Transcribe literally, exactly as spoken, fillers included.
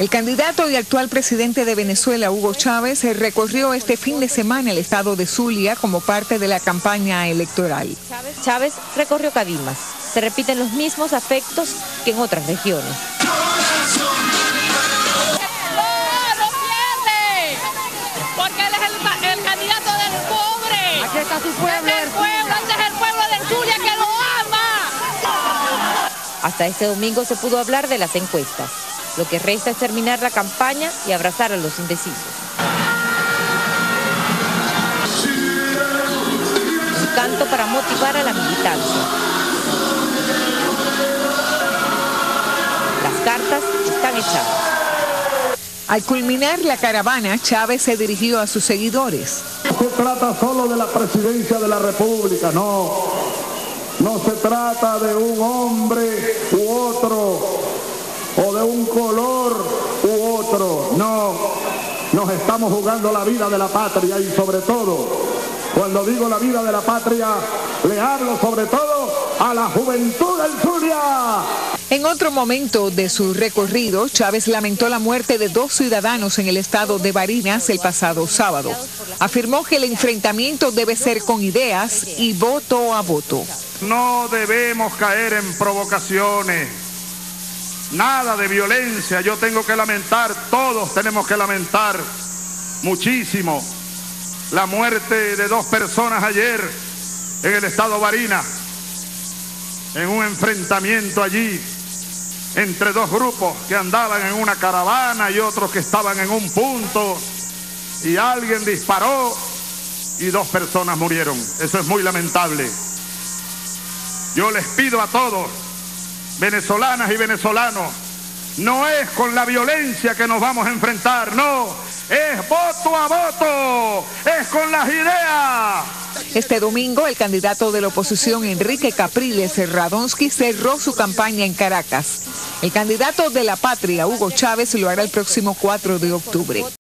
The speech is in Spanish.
El candidato y actual presidente de Venezuela, Hugo Chávez, recorrió este fin de semana el estado de Zulia como parte de la campaña electoral. Chávez recorrió Cabimas. Se repiten los mismos afectos que en otras regiones. Porque él es el, el candidato del pobre. Aquí está su pueblo. Este es el pueblo, este es el pueblo de Zulia que lo ama. Hasta este domingo se pudo hablar de las encuestas. Lo que resta es terminar la campaña y abrazar a los indecisos. Un canto para motivar a la militancia. Las cartas están echadas. Al culminar la caravana, Chávez se dirigió a sus seguidores. No se trata solo de la presidencia de la República, no. No se trata de un hombre u otro, o de un color u otro, no. Nos estamos jugando la vida de la patria y sobre todo, cuando digo la vida de la patria, le hablo sobre todo a la juventud del Zulia. En otro momento de su recorrido, Chávez lamentó la muerte de dos ciudadanos en el estado de Barinas el pasado sábado. Afirmó que el enfrentamiento debe ser con ideas y voto a voto. No debemos caer en provocaciones, nada de violencia. Yo tengo que lamentar, todos tenemos que lamentar muchísimo la muerte de dos personas ayer en el estado Barinas, en un enfrentamiento allí entre dos grupos que andaban en una caravana y otros que estaban en un punto, y alguien disparó y dos personas murieron. Eso es muy lamentable. Yo les pido a todos, venezolanas y venezolanos, no es con la violencia que nos vamos a enfrentar, no, es voto a voto, es con las ideas. Este domingo, el candidato de la oposición, Enrique Capriles Radonsky, cerró su campaña en Caracas. El candidato de la patria, Hugo Chávez, lo hará el próximo cuatro de octubre.